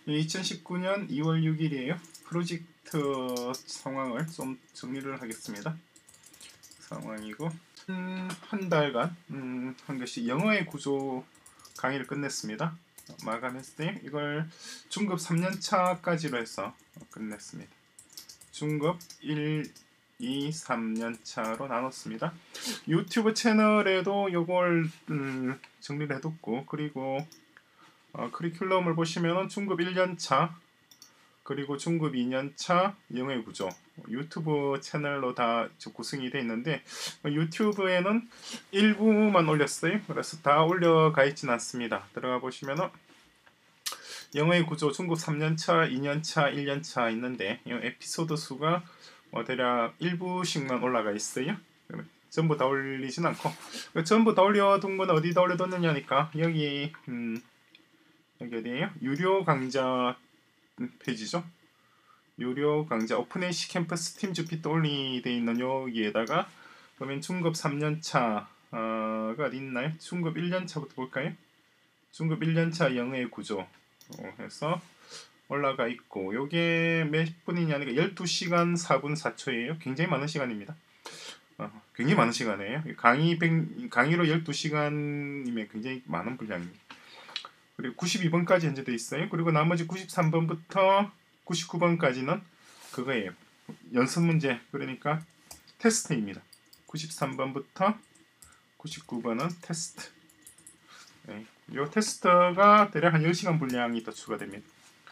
2019년 2월 6일이에요. 프로젝트 상황을 좀 정리를 하겠습니다. 상황이고 한 달간 한 것이 영어의 구조 강의를 끝냈습니다. 마감했을 때 이걸 중급 3년차까지로 해서 끝냈습니다. 중급 1, 2, 3년차로 나눴습니다. 유튜브 채널에도 이걸 정리를 해뒀고, 그리고 커리큘럼을 보시면 중급 1년차 그리고 중급 2년차 영어의 구조 유튜브 채널로 다 구성이 되어 있는데, 유튜브에는 일부만 올렸어요. 그래서 다 올려가 있지는 않습니다. 들어가 보시면은 영어의 구조 중급 3년차, 2년차, 1년차 있는데, 이 에피소드 수가 대략 일부씩만 올라가 있어요. 전부 다 올리진 않고, 전부 다 올려둔 건 어디다 올려뒀느냐니까 여기 어디에요? 유료 강좌 페이지죠. 유료 강좌 오픈NC 캠퍼스 팀 주피터 올리 되어 있는 여기에다가 그러면 중급 3년차가 어디 있나요? 중급 1년차부터 볼까요? 중급 1년차 영어의 구조 해서 올라가 있고, 요게 몇 분이냐니까 12시간 4분 4초예요. 굉장히 많은 시간입니다. 굉장히 많은 시간이에요. 강의로 12시간이면 굉장히 많은 분량입니다. 그리고 92번까지 현재 되어 있어요. 그리고 나머지 93번부터 99번까지는 그거예요. 연습 문제, 그러니까 테스트입니다. 93번부터 99번은 테스트. 네. 이 테스트가 대략 한 10시간 분량이 더 추가됩니다.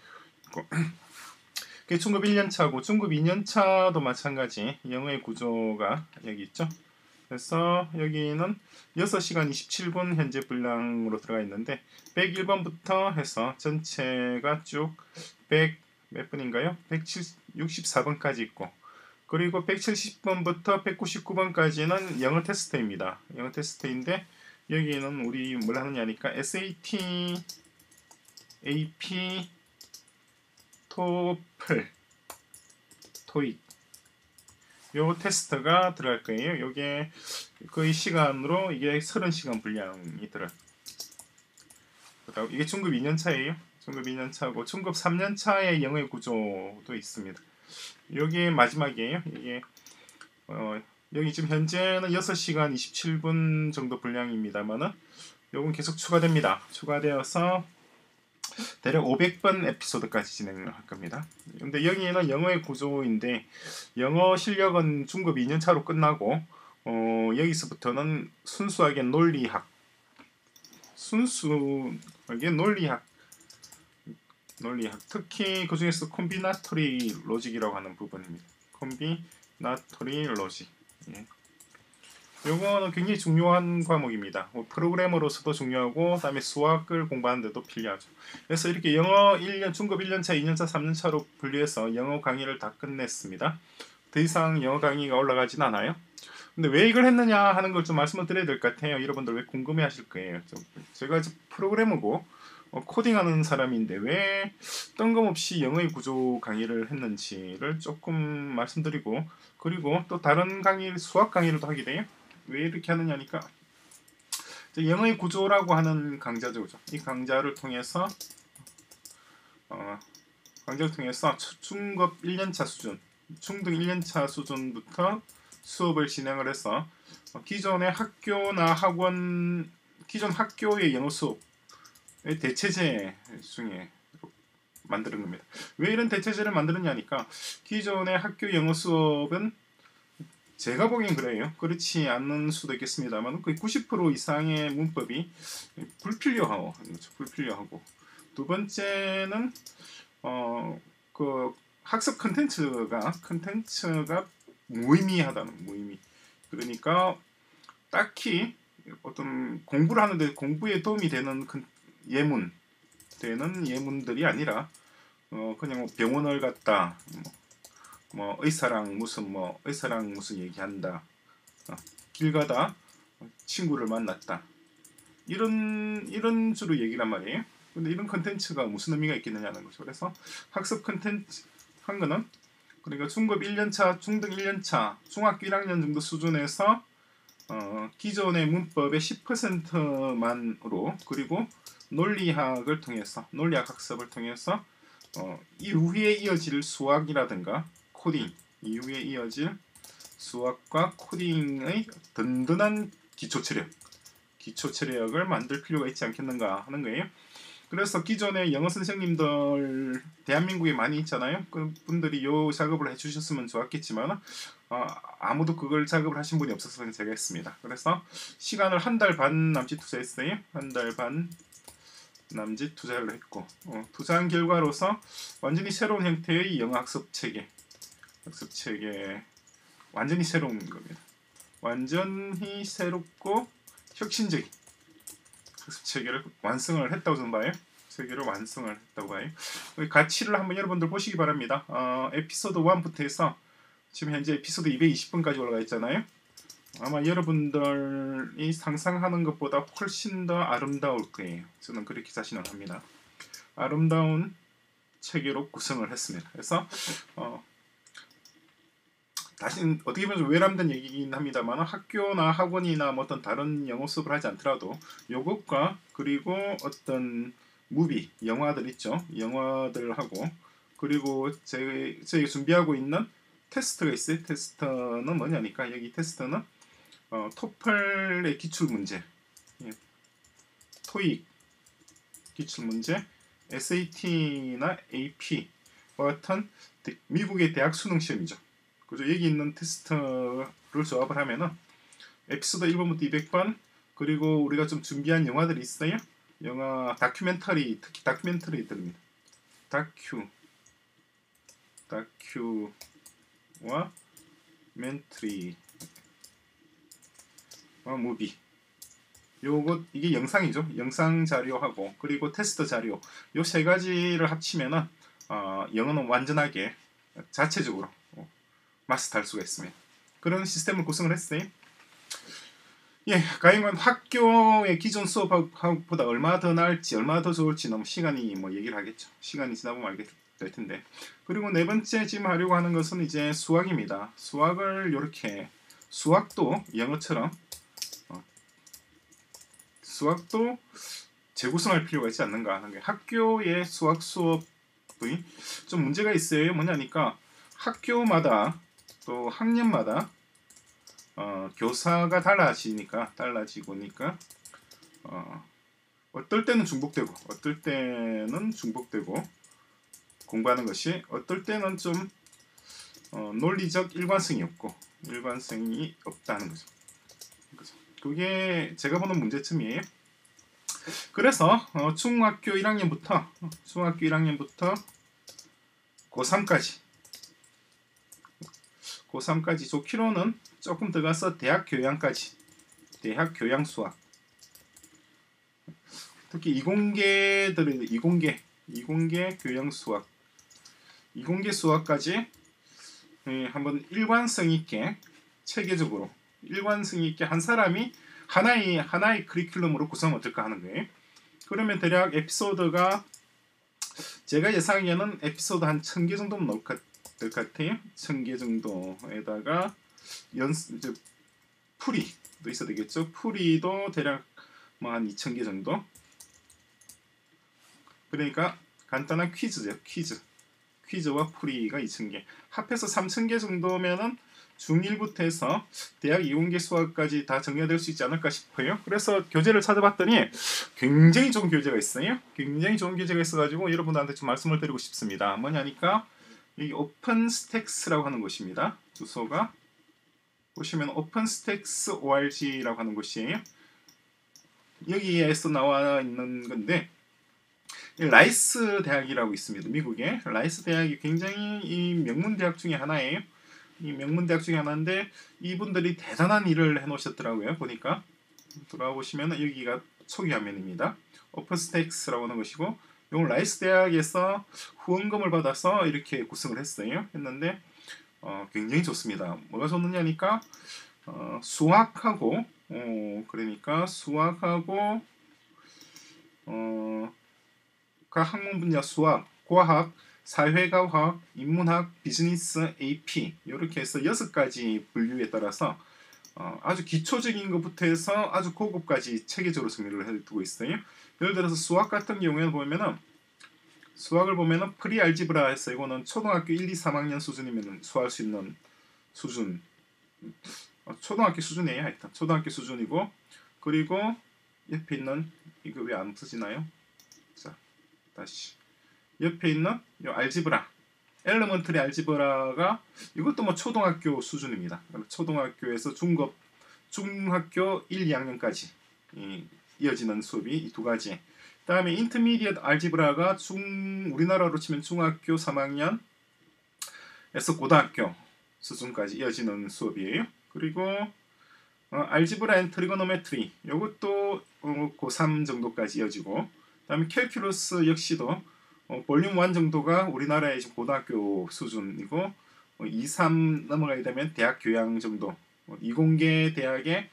그게 중급 1년차고, 중급 2년차도 마찬가지 영어의 구조가 여기 있죠. 그래서 여기는 6시간 27분 현재 분량으로 들어가 있는데, 101번부터 해서 전체가 쭉 100 몇 분인가요? 164번까지 있고, 그리고 170번부터 199번까지는 영어 테스트입니다. 영어 테스트인데, 여기는 우리 뭘 하느냐니까 SAT, AP, 토플, 토익 요 테스트가 들어갈 거예요. 요게 거의 시간으로 이게 30시간 분량이 들어요. 이게 중급 2년차예요. 중급 2년차고 중급 3년차의 영어의 구조도 있습니다. 여기 마지막이에요. 이게 여기 지금 현재는 6시간 27분 정도 분량입니다만은 요건 계속 추가됩니다. 추가되어서 대략 500번 에피소드까지 진행을 할 겁니다. 근데 여기는 영어의 구조인데, 영어 실력은 중급 2년차로 끝나고 여기서부터는 순수하게 논리학, 특히 그 중에서 콤비나토리 로직이라고 하는 부분입니다. 콤비나토리 로직. 예. 요거는 굉장히 중요한 과목입니다. 프로그래머로서도 중요하고, 그다음에 수학을 공부하는데도 필요하죠. 그래서 이렇게 영어 1년, 중급 1년차, 2년차, 3년차로 분류해서 영어 강의를 다 끝냈습니다. 더 이상 영어 강의가 올라가진 않아요. 근데 왜 이걸 했느냐 하는 걸 좀 말씀을 드려야 될 것 같아요. 여러분들 왜 궁금해 하실 거예요. 제가 프로그래머고 코딩하는 사람인데 왜 뜬금없이 영어의 구조 강의를 했는지를 조금 말씀드리고, 그리고 또 다른 강의, 수학 강의를 하게 돼요. 왜 이렇게 하느냐니까, 영어의 구조라고 하는 강좌죠. 이 강좌를 통해서 중급 1년차 수준, 중등 1년차 수준부터 수업을 진행을 해서 기존의 학교나 학원, 기존 학교의 영어 수업의 대체제 중에 만드는 겁니다. 왜 이런 대체제를 만드느냐니까, 기존의 학교 영어 수업은 제가 보기엔 그래요. 그렇지 않는 수도 있겠습니다만 거의 90% 이상의 문법이 불필요하고, 두 번째는 그 학습 컨텐츠가 무의미. 그러니까 딱히 어떤 공부를 하는데 공부에 도움이 되는 예문들이 아니라 그냥 병원을 갔다, 의사랑 무슨 얘기한다, 길 가다 친구를 만났다, 이런 주로 얘기란 말이에요. 근데 이런 컨텐츠가 무슨 의미가 있겠느냐는 거죠. 그래서 학습 컨텐츠 한 거는, 그러니까 중급 1년차, 중등 1년차, 중학교 1학년 정도 수준에서 기존의 문법의 10%만으로, 그리고 논리학 학습을 통해서 이후에 이어질 수학이라든가 코딩, 이후에 이어질 수학과 코딩의 든든한 기초 체력을 만들 필요가 있지 않겠는가 하는 거예요. 그래서 기존의 영어 선생님들 대한민국에 많이 있잖아요. 그분들이 요 작업을 해주셨으면 좋았겠지만 아무도 그걸 작업을 하신 분이 없어서 제가 했습니다. 그래서 시간을 1달 반 남짓 투자했어요. 1달 반 남짓 투자를 했고 투자한 결과로서 완전히 새로운 형태의 영어 학습 체계 완전히 새로운 겁니다. 완전히 새롭고 혁신적인 학습 체계를 완성을 했다고 저는 봐요. 체계를 완성을 했다고 봐요. 가치를 한번 여러분들 보시기 바랍니다. 에피소드 1부터 해서 지금 현재 에피소드 220분까지 올라가 있잖아요. 아마 여러분들이 상상하는 것보다 훨씬 더 아름다울 거예요. 저는 그렇게 자신을 합니다. 아름다운 체계로 구성을 했습니다. 그래서 다시 어떻게 보면 외람된 얘기긴 합니다만 학교나 학원이나 뭐 어떤 다른 영어 수업을 하지 않더라도 요것과 그리고 어떤 무비, 영화들 있죠. 영화들하고 그리고 저희 준비하고 있는 테스트가 있어요. 테스트는 뭐냐니까 여기 테스트는 토플의 기출문제, 토익 기출문제, SAT나 AP와 같은 미국의 대학 수능 시험이죠. 그죠? 여기 있는 테스트를 조합을 하면은 에피소드 1번부터 200번 그리고 우리가 좀 준비한 영화들이 있어요. 영화 다큐멘터리, 특히 다큐멘터리들입니다. 다큐와 멘트리와 무비. 이게 영상이죠. 영상 자료하고 그리고 테스트 자료. 요 세 가지를 합치면은 영어는 완전하게 자체적으로 마스터할 수가 있습니다. 그런 시스템을 구성을 했어요. 예, 가행관 학교의 기존 수업보다 얼마나 더 나을지, 얼마나 더 좋을지 너무 시간이 얘기를 하겠죠. 시간이 지나보면 알게 될 텐데. 그리고 네 번째 지금 하려고 하는 것은 이제 수학입니다. 수학을 이렇게 수학도 영어처럼 수학도 재구성할 필요가 있지 않는가 하는 게 학교의 수학 수업이 좀 문제가 있어요. 뭐냐니까 학교마다 또 학년마다 교사가 달라지고 니까 어떨 때는 중복되고 어떨 때는 중복되고 공부하는 것이 어떨 때는 좀 논리적 일관성이 없다는 거죠. 그게 제가 보는 문제점이에요. 그래서 중학교 1학년부터 고3까지 좋기로는 조금 더 가서 대학 교양 수학, 특히 이공계 교양 수학, 이공계 수학까지 한번 일관성 있게 체계적으로 일관성 있게 한 사람이 하나의 커리큘럼으로 구성 어떨까 하는 거예요. 그러면 대략 에피소드가 제가 예상하기에는 에피소드 한 1000개 정도는 나올 것 같아요. 1000개 정도에다가 풀이도 있어야 되겠죠. 풀이도 대략 한 2000개 정도. 그러니까 간단한 퀴즈죠. 퀴즈와 풀이가 2000개. 합해서 3000개 정도면은 중1부터 해서 대학 이공계 수학까지 다 정리될 수 있지 않을까 싶어요. 그래서 교재를 찾아봤더니 굉장히 좋은 교재가 있어요. 굉장히 좋은 교재가 있어가지고 여러분들한테 좀 말씀을 드리고 싶습니다. 뭐냐니까 여기 오픈스택스라고 하는 곳입니다. 주소가 보시면 오픈스택스 org라고 하는 곳이에요. 여기에서 나와 있는 건데 라이스 대학이라고 있습니다. 미국에 라이스 대학이 굉장히 이 명문 대학 중에 하나예요. 이 명문 대학 중에 하나인데 이분들이 대단한 일을 해놓으셨더라고요. 보니까 들어가 보시면 여기가 초기 화면입니다. 오픈스택스라고 하는 것이고 이 라이스 대학에서 후원금을 받아서 이렇게 구성을 했는데 굉장히 좋습니다. 뭐가 좋느냐니까 수학하고 그러니까 수학하고 각 학문 분야 수학, 과학, 사회과학, 인문학, 비즈니스, AP 이렇게 해서 6가지 분류에 따라서 아주 기초적인 것부터 해서 아주 고급까지 체계적으로 정리를 해두고 있어요. 예를 들어서 수학 같은 경우에는 보면은 수학을 보면은 프리 알지브라에서 이거는 초등학교 1, 2, 3학년 수준이면 수할 수 있는 수준, 초등학교 수준이에요. 하여튼 초등학교 수준이고, 그리고 옆에 있는 이거 왜 안 쓰지나요? 자, 다시 옆에 있는 이 알지브라, 엘레먼터리 알지브라가 이것도 뭐 초등학교 수준입니다. 초등학교에서 중학교 1, 2학년까지 이어지는 수업이 이 두 가지. 다음에 인터미디엇 알지브라가 우리나라로 치면 중학교 3학년에서 고등학교 수준까지 이어지는 수업이에요. 그리고 알지브라 앤 트리고노메트리 이것도 고3 정도까지 이어지고, 다음에 캘큘러스 역시도 볼륨 1 정도가 우리나라의 지금 고등학교 수준이고, 2, 3 넘어가게 되면 대학 교양 정도, 이공계 대학의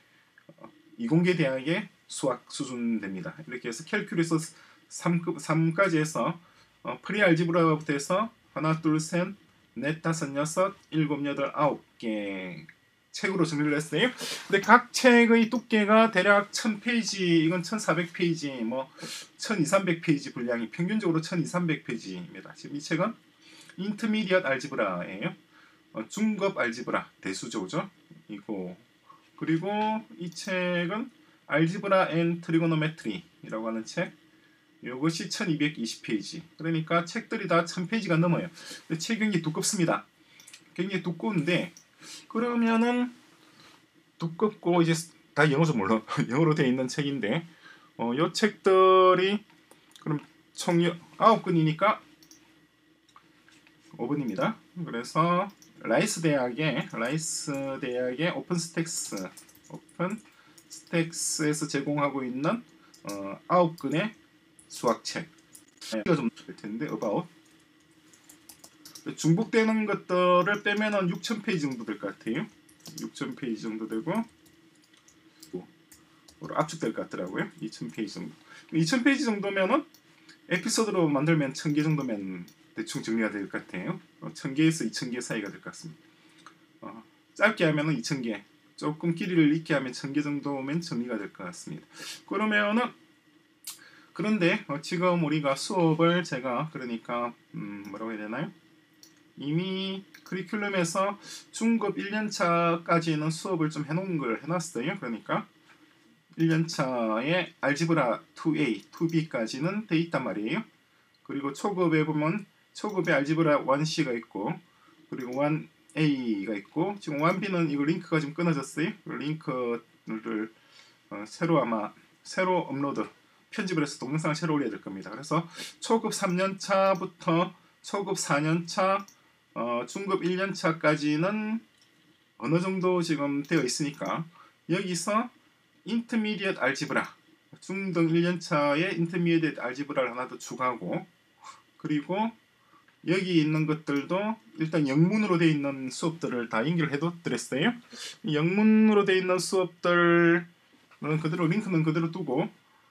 수학 수준 됩니다. 이렇게 해서 캘큘러스 3까지 해서 프리 알지브라부터 해서 하나, 둘, 셋, 넷, 다섯, 여섯, 일곱, 여덟, 9개 책으로 정리를 했어요. 근데 각 책의 두께가 대략 1000페이지, 이건 1400페이지, 뭐 1200, 300페이지 분량이 평균적으로 1200, 300페이지입니다. 지금 이 책은 인터미디엇 알지브라예요. 중급 알지브라 대수조죠. 이거. 그리고 이 책은 알지브라 앤 트리고노메트리라고 하는 책. 이것이 1220페이지. 그러니까 책들이 다 1000페이지가 넘어요. 근데 책이 굉장히 두껍습니다. 굉장히 두꺼운데, 그러면은 두껍고 이제 다 영어죠 물론 영어로 되어 있는 책인데, 이 책들이 그럼 총 9권이니까 5분입니다. 그래서 라이스 대학의 오픈 스택스에서 제공하고 있는 9권의 수학책. 이거 좀 될 텐데 about 중복되는 것들을 빼면은 6000페이지 정도 될 것 같아요. 6000페이지 정도 되고 압축될 것 같더라고요. 2000페이지 정도. 2000페이지 정도면은 에피소드로 만들면 1000개 정도면 대충 정리가 될 것 같아요. 1000개에서 2000개 사이가 될 것 같습니다. 짧게 하면은 2000개, 조금 길이를 있게 하면 1000개 정도면 정리가 될 것 같습니다. 그런데 지금 우리가 수업을 제가 그러니까 뭐라고 해야 되나요? 이미 커리큘럼에서 중급 1년차까지는 수업을 좀 해놓은 걸 해놨어요. 그러니까 1년차에 알지브라 2A, 2B까지는 돼 있단 말이에요. 그리고 초급에 보면 초급에 알지브라 1C가 있고, 그리고 1A가 있고, 지금 1B는 이거 링크가 좀 끊어졌어요. 링크를 새로 업로드, 편집을 해서 동영상을 새로 올려야 될 겁니다. 그래서 초급 3년차부터 초급 4년차, 중급 1년차까지는 어느 정도 지금 되어 있으니까 여기서 인터미디엇 알지브라, 중등 1년차에 인터미디엇 알지브라를 하나 더 추가하고, 그리고 여기 있는 것들도 일단 영문으로 되어 있는 수업들을 다 연결해도 드렸어요. 영문으로 되어 있는 수업들은 그대로 링크는 그대로 두고,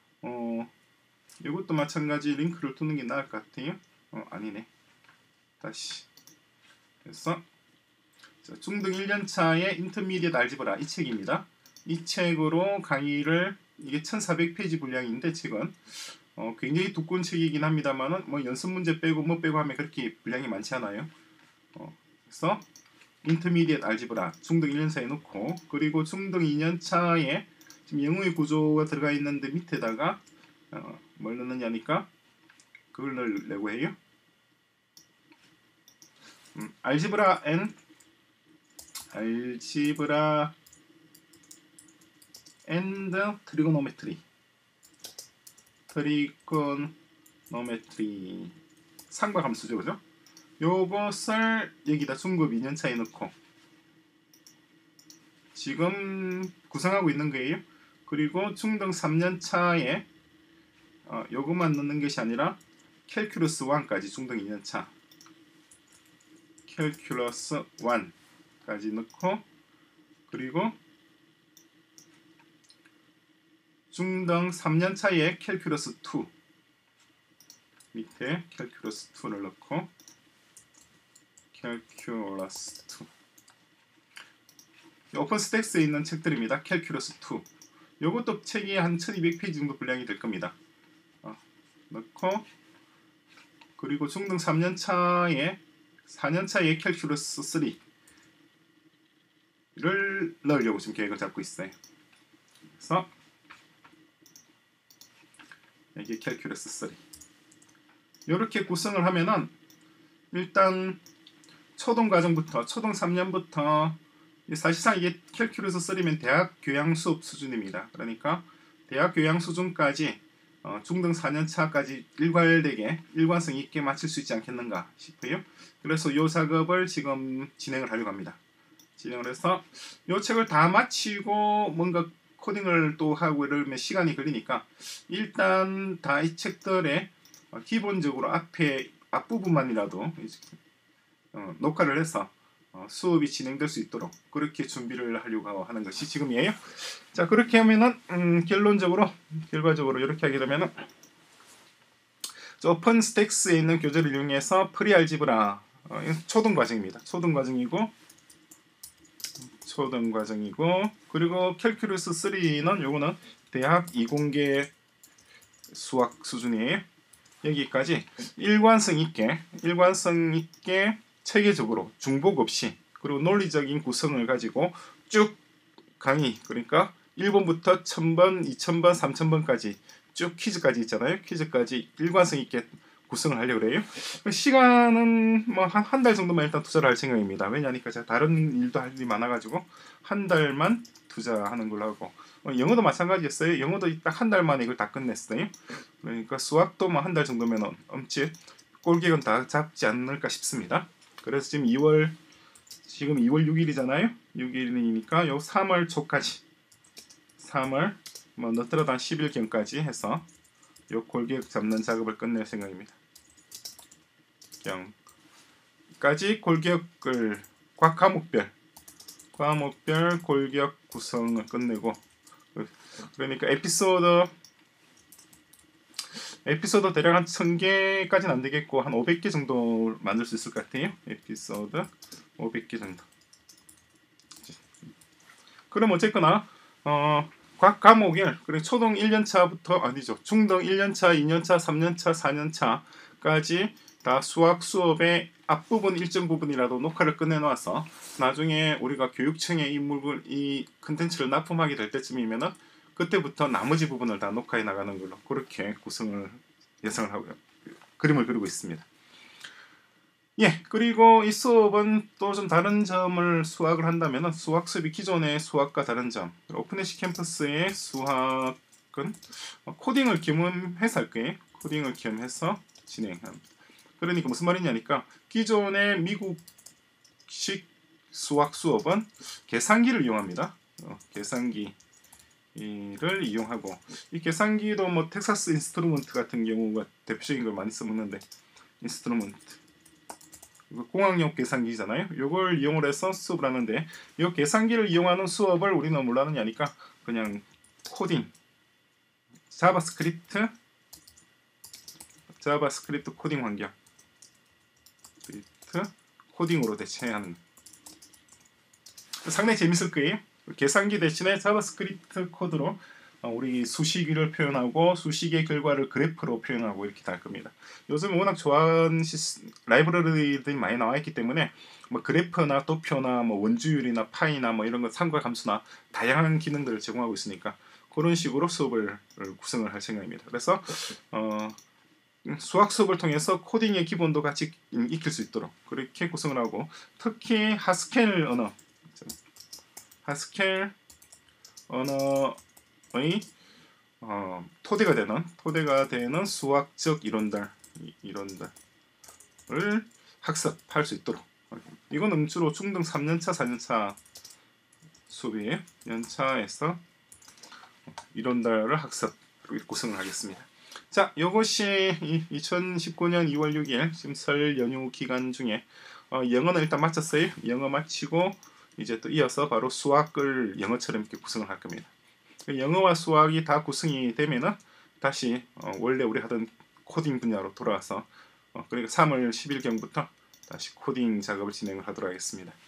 이것도 마찬가지 링크를 두는 게 나을 것 같아요. 아니네. 다시. 그래서 중등 1년차의 인터미디엇 알지브라 이 책입니다. 이 책으로 강의를, 이게 1400페이지 분량인데 책은 굉장히 두꺼운 책이긴 합니다만은 뭐 연습 문제 빼고 뭐 빼고 하면 그렇게 분량이 많지 않아요. 그래서 인터미디엇 알지브라 중등 1년차에 놓고, 그리고 중등 2년차에 지금 영어의 구조가 들어가 있는데 밑에다가 뭘 넣느냐니까 그걸 넣으려고 해요. 알지브라 앤드 트리고노메트리 상과함수죠, 그죠? 요것을 여기다 중급 2년차에 넣고 지금 구성하고 있는 거예요. 그리고 중등 3년차에 요것만 넣는 것이 아니라 캘큘러스 1까지 중등 2년차 캘큘러스 1까지 넣고, 그리고 중등 3년차에 캘큘러스 2 밑에 캘큘러스 2를 넣고 캘큘러스 2 오픈 스택스에 있는 책들입니다. 캘큘러스 2 요것도 책이 한 1200페이지 정도 분량이 될 겁니다. 넣고 그리고 중등 3년차에 4년차에 캘큘러스 3를 넣으려고 지금 계획을 잡고 있어요. 그래서 이게 캘큘러스 3 이렇게 구성을 하면은 일단 초등 과정부터 초등 3년부터 사실상 이게 캘큘러스 3면 대학 교양 수업 수준입니다. 그러니까 대학 교양 수준까지 중등 4년차까지 일괄되게 일관성 있게 마칠 수 있지 않겠는가 싶어요. 그래서 이 작업을 지금 진행을 하려고 합니다. 진행을 해서 이 책을 다 마치고 뭔가 코딩을 또 하고 이러면 시간이 걸리니까 일단 다 이 책들의 기본적으로 앞부분만이라도 녹화를 해서 수업이 진행될 수 있도록 그렇게 준비를 하려고 하는 것이 지금이에요. 자, 그렇게 하면은 결과적으로 이렇게 하게 되면은 오픈 스택스에 있는 교재를 이용해서 프리 알지브라 초등 과정입니다. 초등 과정이고 그리고 캘큘러스 3는 요거는 대학 이공계 수학 수준이에요. 여기까지 일관성 있게 체계적으로 중복 없이 그리고 논리적인 구성을 가지고 쭉 강의, 그러니까 1번부터 1000번, 2000번, 3000번까지 쭉 퀴즈까지 있잖아요. 퀴즈까지 일관성 있게 구성을 하려고 그래요. 시간은 뭐 한 달 정도만 일단 투자를 할 생각입니다. 왜냐니까 제가 다른 일도 할 일이 많아가지고 한 달만 투자하는 걸로 하고 영어도 마찬가지였어요. 영어도 딱 한 달 만에 이걸 다 끝냈어요. 그러니까 수학도 뭐 한 달 정도면 엄청 꼴객은 다 잡지 않을까 싶습니다. 그래서 지금 2월 6일이잖아요. 6일이니까 요 3월 초까지 3월 뭐 너트러담 한 10일경까지 해서 요 골격 잡는 작업을 끝낼 생각입니다. 까지 골격을 각 과목별 골격 구성을 끝내고 그러니까 에피소드 대략 한 1000개까지는 안 되겠고 한 500개 정도 만들 수 있을 것 같아요. 에피소드 500개 정도. 그럼 어쨌거나 각 과목을 그리고 초등 1년차부터 아니죠. 중등 1년차, 2년차, 3년차, 4년차까지 다 수학 수업의 앞부분 일정 부분이라도 녹화를 끝내놓아서 나중에 우리가 교육청에 이 컨텐츠를 납품하게 될 때쯤이면은 그때부터 나머지 부분을 다 녹화해 나가는 걸로 그렇게 예상을 하고요. 그림을 그리고 있습니다. 예, 그리고 이 수업은 또 좀 다른 점을 수학을 한다면 수학 수업이 기존의 수학과 다른 점 오픈에시 캠퍼스의 수학은 코딩을 겸해서 할 거예요. 코딩을 겸해서 진행합니다. 그러니까 무슨 말이냐니까 기존의 미국식 수학 수업은 계산기를 이용합니다. 계산기를 이용하고 이 계산기도 뭐 텍사스 인스트루먼트 같은 경우가 대표적인 걸 많이 써먹는데 인스트루먼트 공학용 계산기잖아요. 이걸 이용을 해서 수업을 하는데 이 계산기를 이용하는 수업을 우리는 뭘로 하느냐니까 그냥 코딩 자바스크립트 코딩 환경 코딩으로 대체하는 상당히 재밌을 거예요. 계산기 대신에 자바스크립트 코드로 우리 수식을 표현하고 수식의 결과를 그래프로 표현하고 이렇게 할 겁니다. 요즘 워낙 좋아하는 라이브러리들이 많이 나와 있기 때문에 뭐 그래프나 도표나 뭐 원주율이나 파이나 뭐 이런 거 삼각함수나 다양한 기능들을 제공하고 있으니까 그런 식으로 수업을 구성을 할 생각입니다. 그래서 수학 수업을 통해서 코딩의 기본도 같이 익힐 수 있도록 그렇게 구성을 하고 특히 하스켈 언어의 토대가 되는 수학적 이론들을 학습할 수 있도록 이거는 주로 중등 3년차 4년차 수업이에요. 연차에서 이론들을 학습 구성을 하겠습니다. 자, 이것이 2019년 2월 6일 지금 설 연휴 기간 중에 영어는 일단 마쳤어요. 영어 마치고 이제 또 이어서 바로 수학을 영어처럼 이렇게 구성을 할 겁니다. 영어와 수학이 다 구성이 되면은 다시 원래 우리 하던 코딩 분야로 돌아와서 그러니까 3월 10일경부터 다시 코딩 작업을 진행을 하도록 하겠습니다.